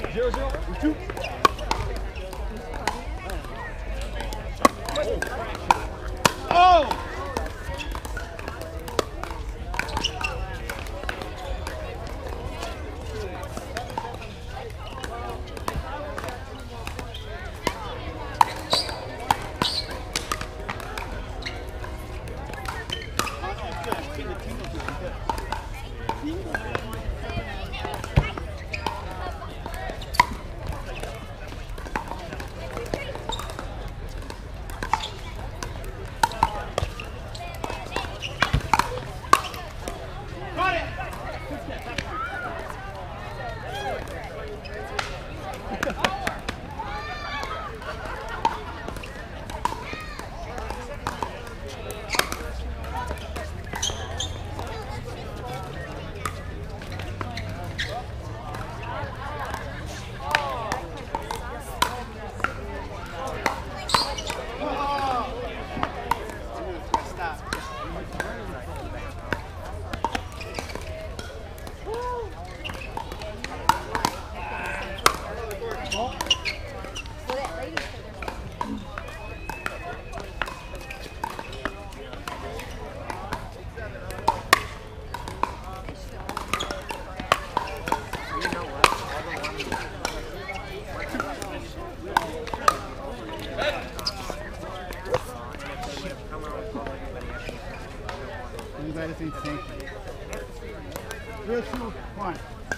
2. Oh! Anybody think same thing? 3, 2, 1.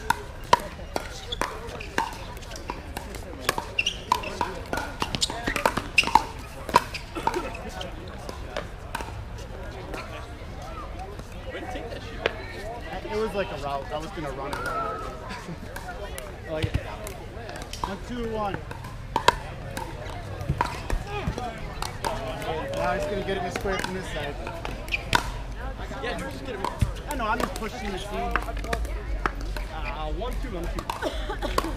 Where did you take that shoe? It was like a route. I was gonna run it. Like 1, 2, 1. Now he's gonna get it in square from this side. Yeah, you just get it. I know, I'm just pushing the seam. 1, 2, 1, 2.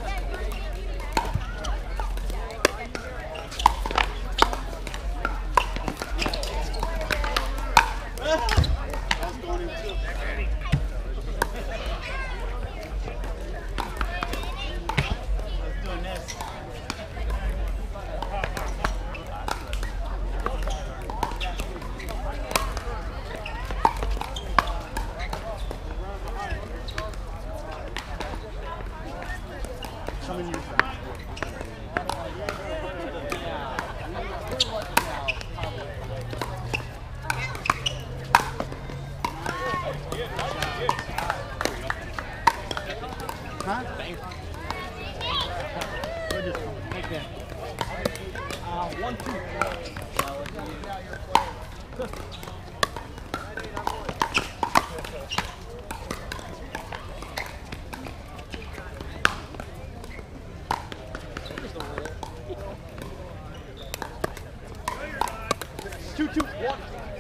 Coming your side. Huh? We're just like that. 1, 2. 2, 2, 1.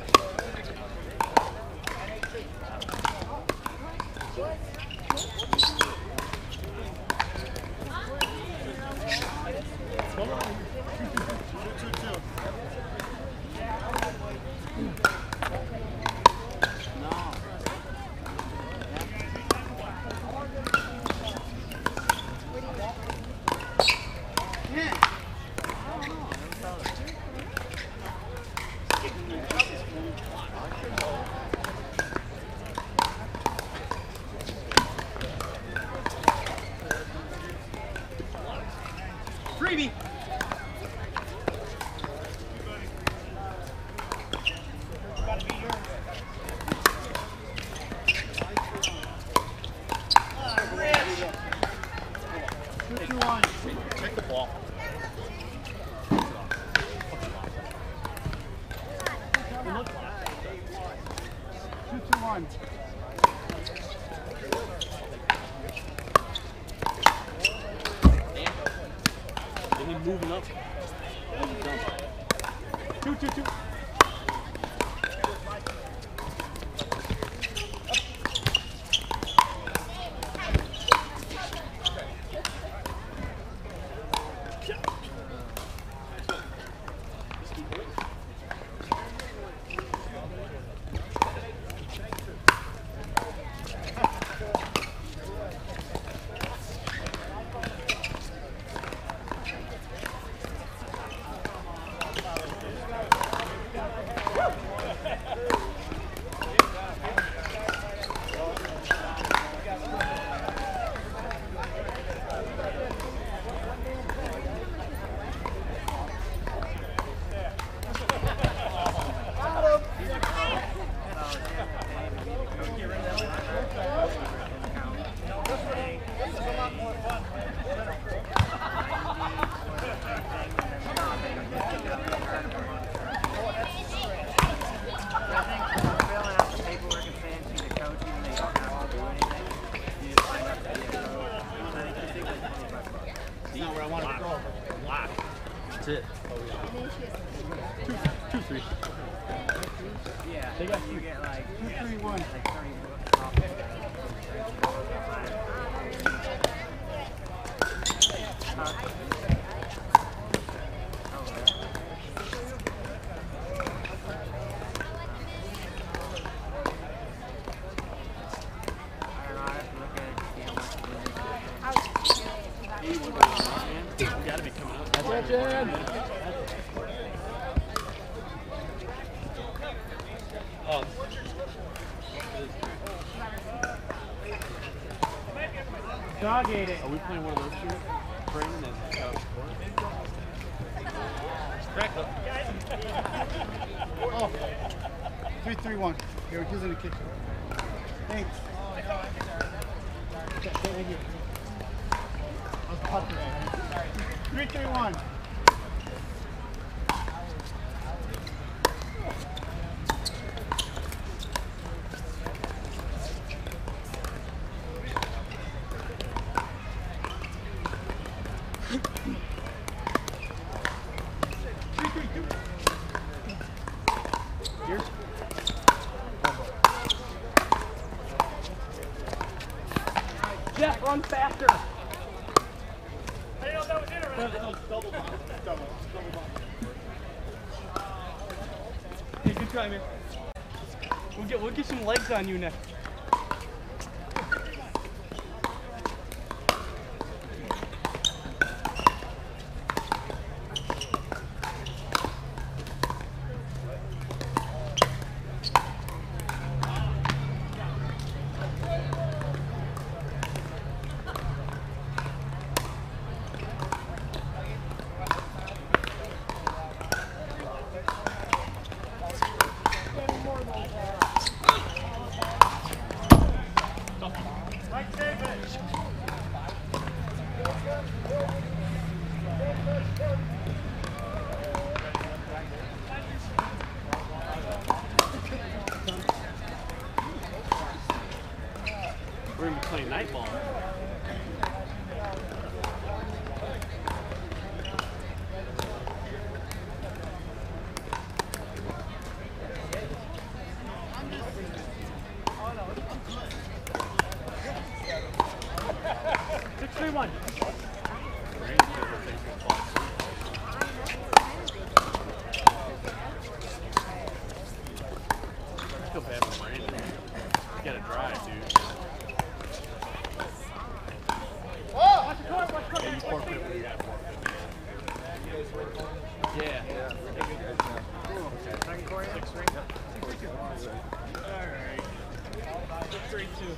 Come on. 2, 2, 2. Freebie. Take the ball. 2, 2, 1. Then he's moving up. 2, 2, 2. That's not where I wanted to go. Lock. That's it. 2-3. Yeah. They got you get like 2-3-1. like 30 Gotta be coming up. Attention! Oh. Dog ate it. Are we playing one of those two? Brandon and Crack up. Oh. 3-3-1. Here, he's in the kitchen. Thanks. Thank you. I was pumping it. 3-3-1. Jeff, run faster. I didn't know if that was it or not. Double bomb. Double. Hey, good try, man. We'll get some legs on you next. We're going to be playing night ball. I feel bad for Brandon. You gotta drive, dude. Yeah, you forfeit when you have forfeit. Yeah. Alright. 3-2.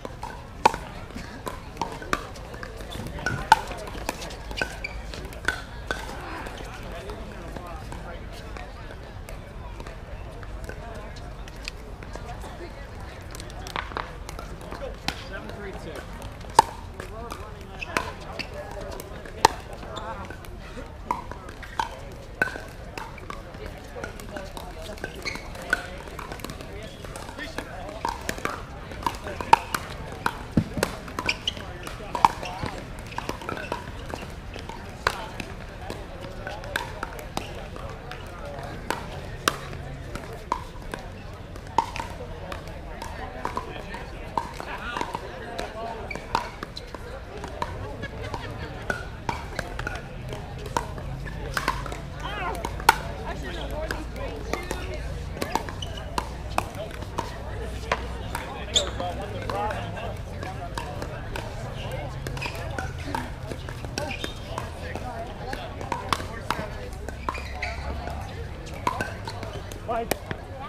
Bye.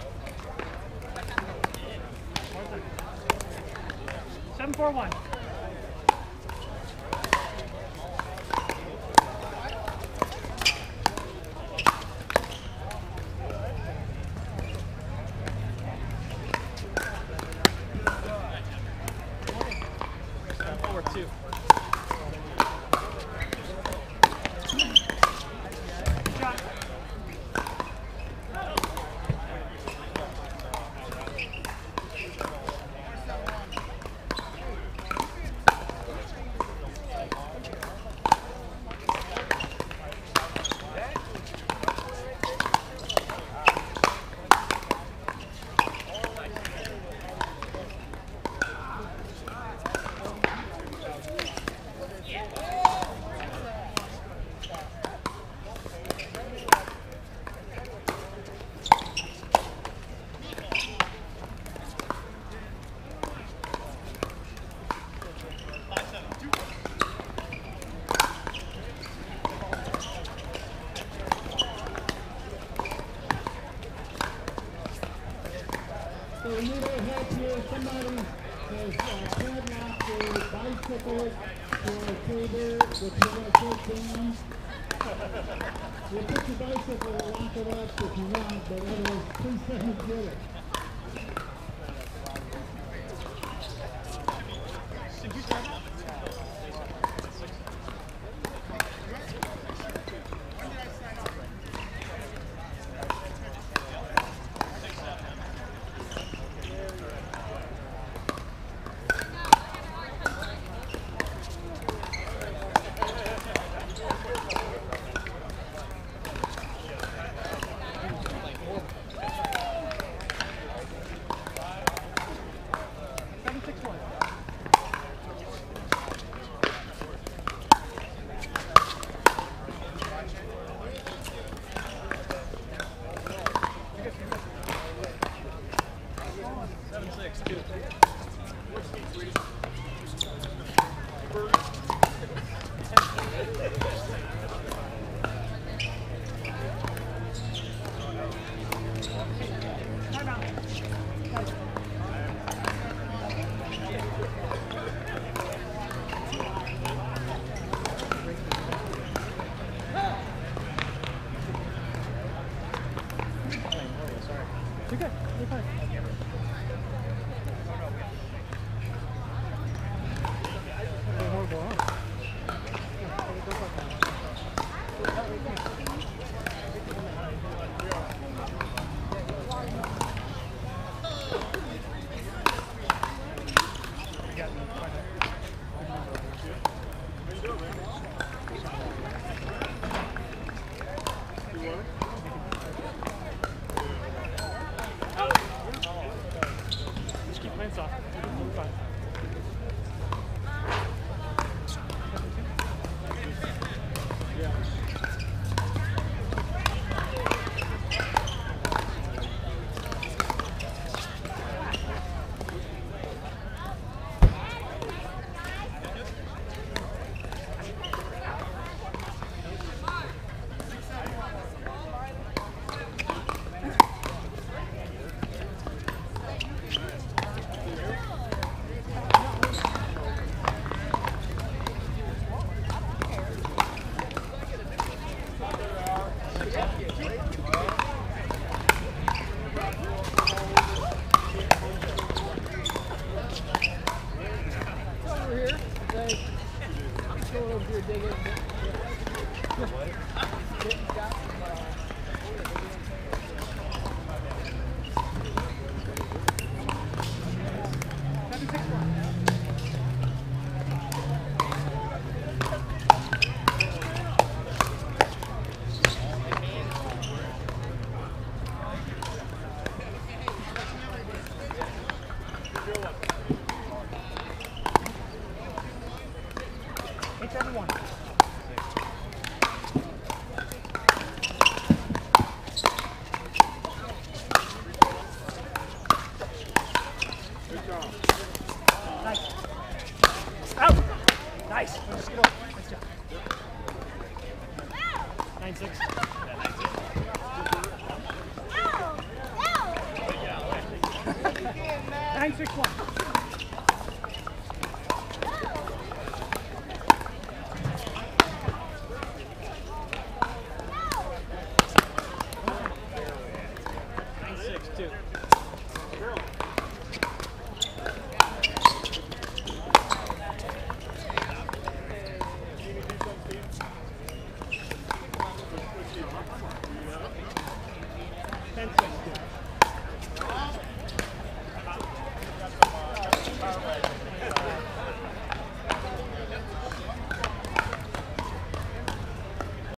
7-4-1. bicycle to our table, if you want to take down. We'll put your bicycle and lock it up if you want, but otherwise, please let me get it. Nice. Let's get over. Nice job. 9-6. 9-6-1.